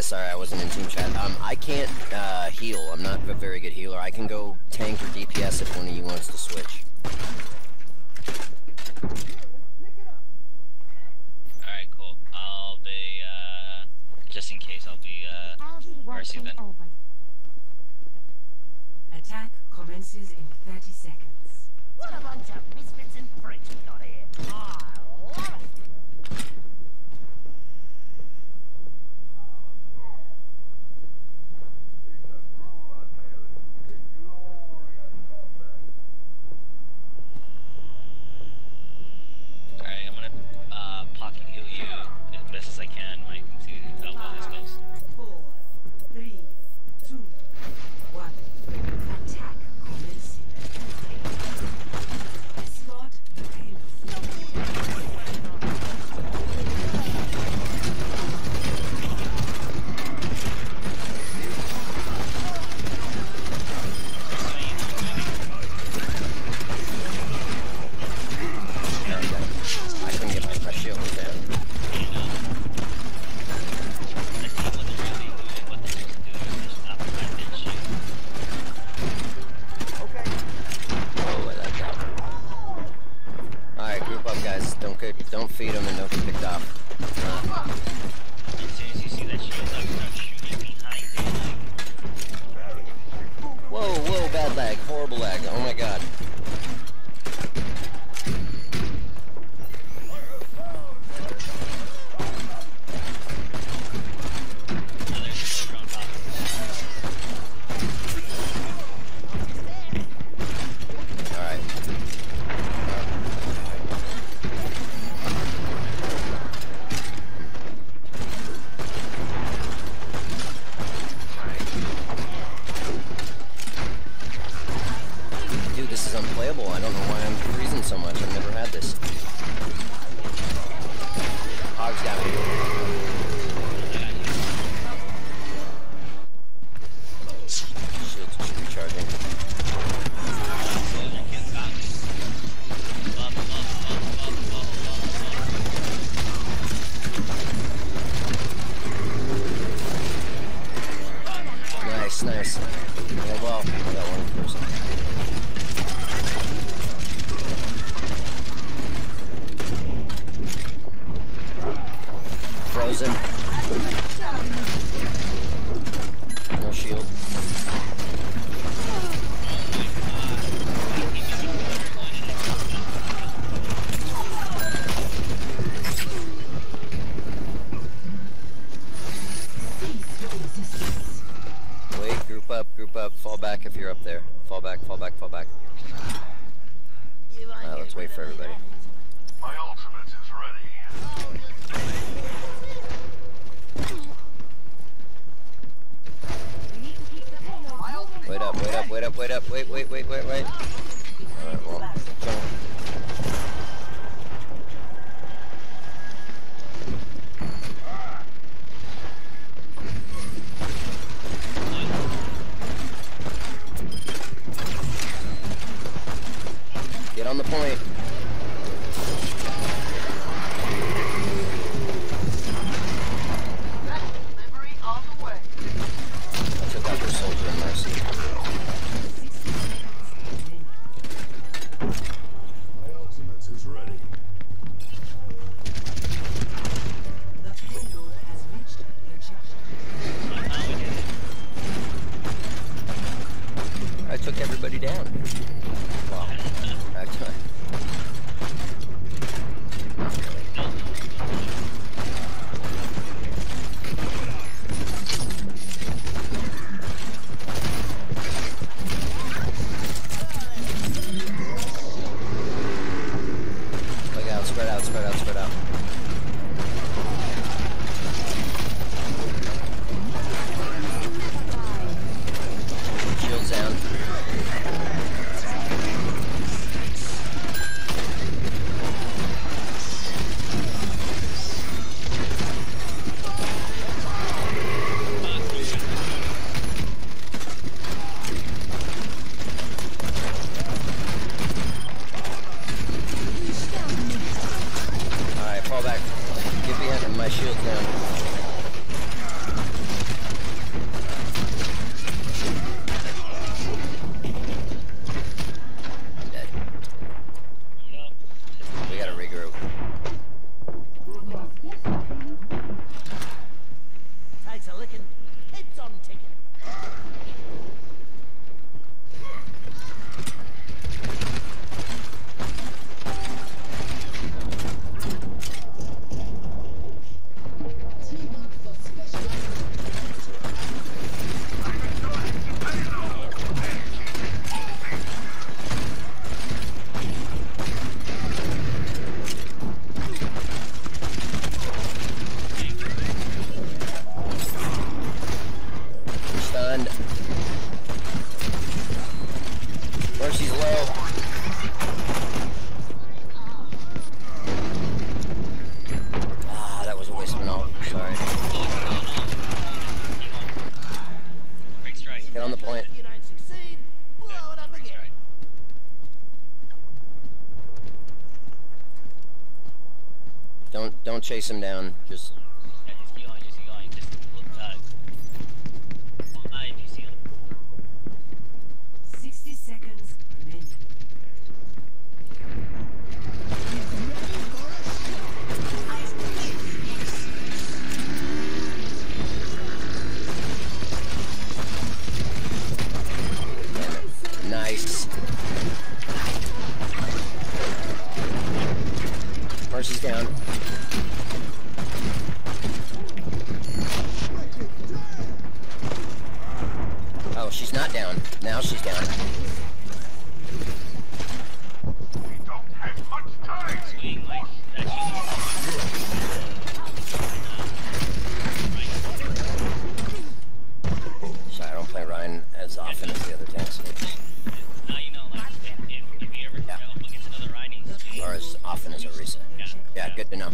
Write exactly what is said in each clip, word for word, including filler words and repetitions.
sorry, I wasn't in team chat. Um, I can't uh, heal. I'm not a very good healer. I can go tank or D P S if one of you wants to switch. Alright, cool. I'll be, uh, just in case, I'll be, uh, Mercy then. Attack commences in thirty seconds. What a bunch of misfits and freaks we got here. I love it. Alright, I'm gonna, uh, pocket heal you as best as I can, Mike, to help all this goes. Four, three, two, one. Attack commencing. Escort the payload. I couldn't get my, my shield down. Oh, wait, that's out. Alright, group up, guys. Don't get, don't feed them and don't get picked off. Uh, As soon as you see that shield up, start shooting behind it, like... whoa, whoa, bad lag. Horrible lag. Oh my god. Oh, there's a soldier on top. Alright. Dude, this is unplayable. I don't know why I'm freezing so much. I've never had this. Hogs got me. Shields just recharging. Soldier can't stop me. Up, up, up, up, up, up, up. Nice, nice. Yeah, well, I got one person. Frozen. No shield. Wait, group up, group up. Fall back if you're up there. Fall back, fall back, fall back. Uh, let's wait for everybody. My ultimate is ready. Wait up, wait up, wait up, wait up, wait, wait, wait, wait, wait. Alright, well, jump. Get on the point. Delivery on the way. I took out their soldier and mercy. My ultimate is ready. The payload has reached the checkpoint. I took everybody down. Wow. Actually. Not really. Look out, spread out, spread out, spread out. Shields down. don't chase him down. Just Yeah, just keep going, just keep going. Just look, uh, uh, if you see him. sixty seconds remaining. nice. Mercy's down. Oh, she's not down. Now she's down. We don't have much time. Swing like that. Sorry, I don't play Ryan as often as the other tanks. Now you know, like, if, if you ever Yeah. go up against another Ryan, he's Or as often as Orisa. yeah. Yeah, good to know.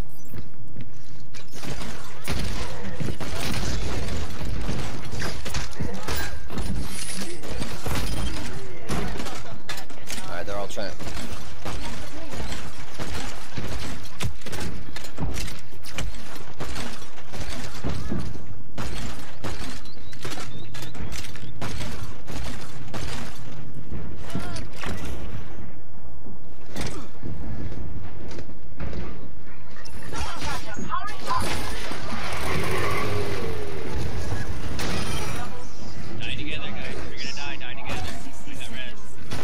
Alright, they're all trying. Die together, guys. If you're gonna die, die together. We got res.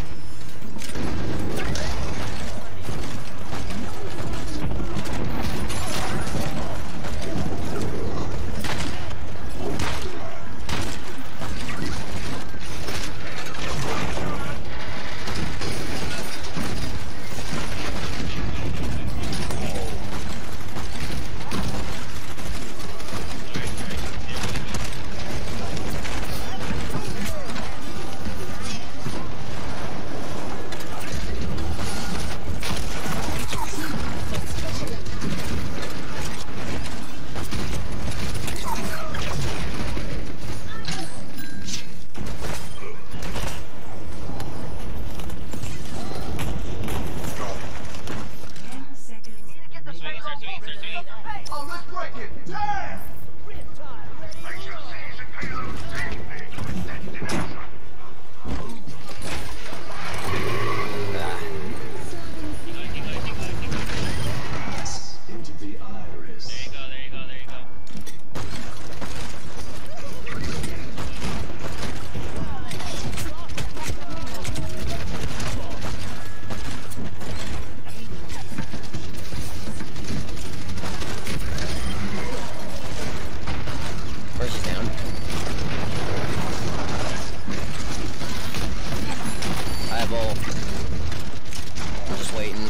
ten seconds remaining. Swing, start swinging, start swinging. Oh, let's break it. Damn! I shall seize a payload safely to its destination. Ah, Keep going, keep going, keep going, keep going. Into the iris. There you go, there you go, there you go. Mercy's down. Eyeball. I'm just waiting.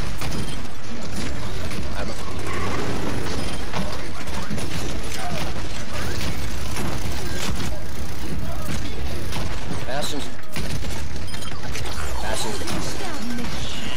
I'm Bastion's Bastion's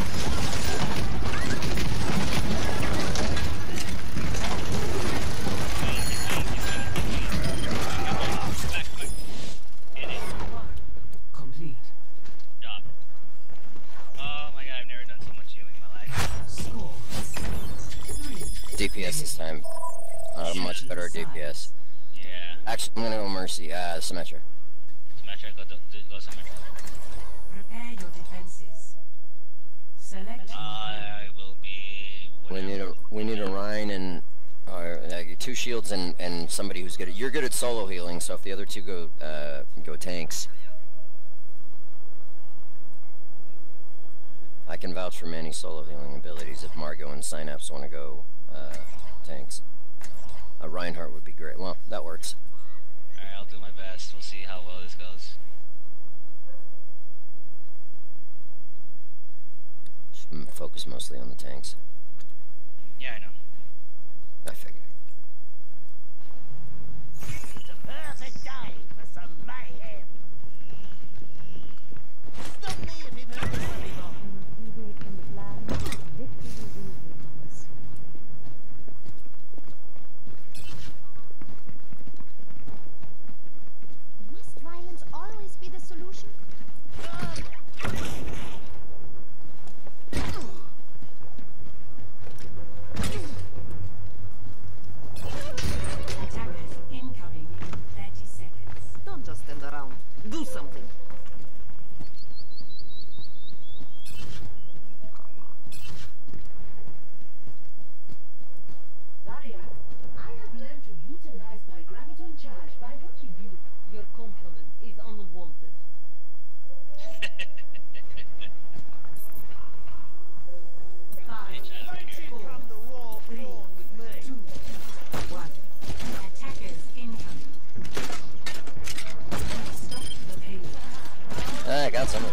Back, back. Hit it. Complete. Job. Oh my god, I've never done so much healing in my life. Score. Three. D P S this time. Uh, much better D P S. Yeah. Actually, I'm gonna go Mercy. Uh, Symmetra. Symmetra, go, do, go Symmetra. Prepare your defenses. Select your hero. I will be. We Whatever. need a we need a Ryan and or uh, two shields and and somebody who's good at. You're good at solo healing, so if the other two go uh go tanks, I can vouch for Manny's solo healing abilities if Margot and Synapse want to go uh tanks. A Reinhardt would be great. Well, that works. Alright, I'll do my best. We'll see how well this goes. Just mm, focus mostly on the tanks. Yeah, I know. I figured. It's a perfect day for some mayhem. Stop me if you've heard of it before. deviate from the plan, victory will be upon us. Must violence always be the solution?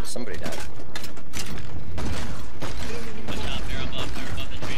Somebody died. Watch out, they're above, they're above the tree.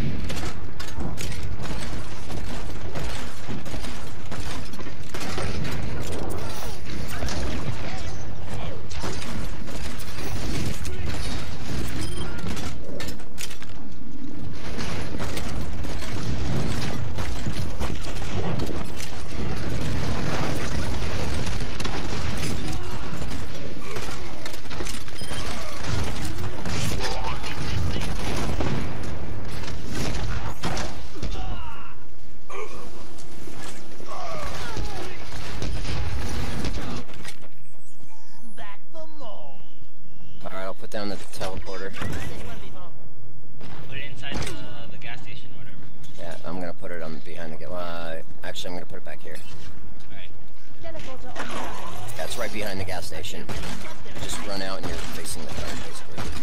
Back for more. Alright, I'll put down the teleporter. This one before. Put it inside the, the gas station or whatever. Yeah, I'm gonna put it on behind the. Well, uh, actually, I'm gonna put it back here. Alright. Teleporter online. That's right behind the gas station. Just run out and you're facing the car, basically.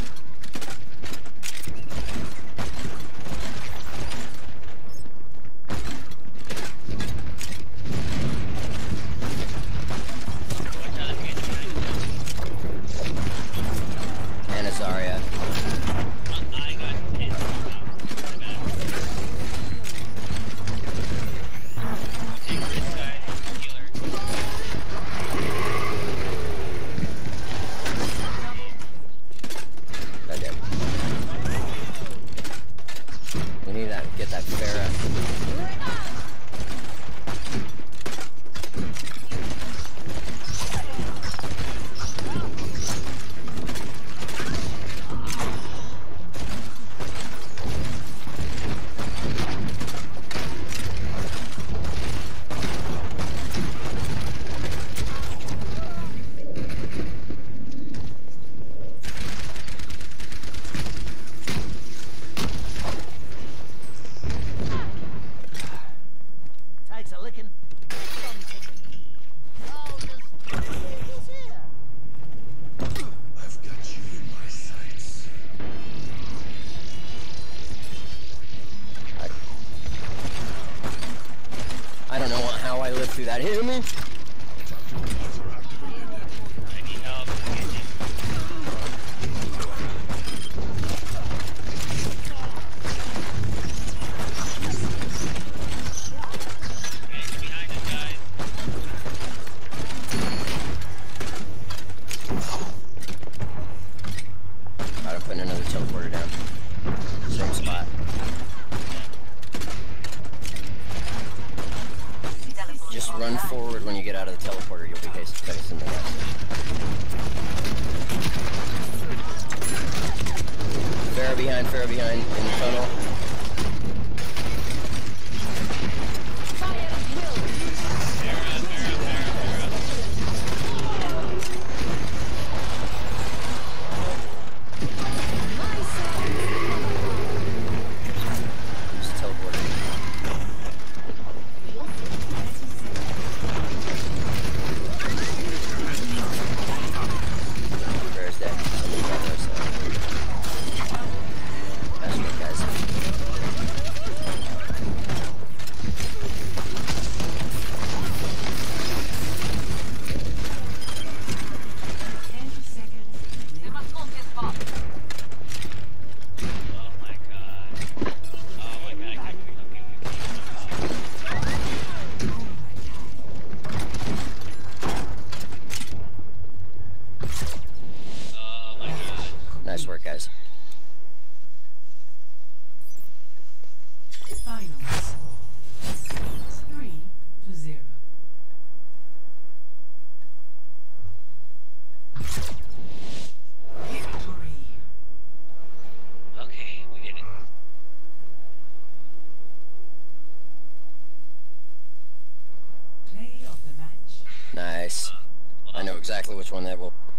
Watch out, if you get And Azaria. I got hit. Wow, bad. Take this guy, healer. I did. We need to get that Farah. Takes a licking. Oh, there's who's here? I've got you in my sights. I don't know how I lived through that. Hit me! I need help. I can't take Get behind us, guys. Alright, I'm putting another teleporter down. Same spot. Just run forward when you get out of the teleporter. You'll be facing the gas station. Farah behind, Farah behind, in the tunnel. Farah, Farah, Farah, Farah. Just teleporter. Farah's dead. Somebody got there, so. That's right, guys. Ten seconds. Oh my god. Oh my god, I can't believe Oh my god. Nice work, guys. Final score. Three to zero. Victory. Okay, we did it. Play of the match. Nice. Well, I know exactly which one that will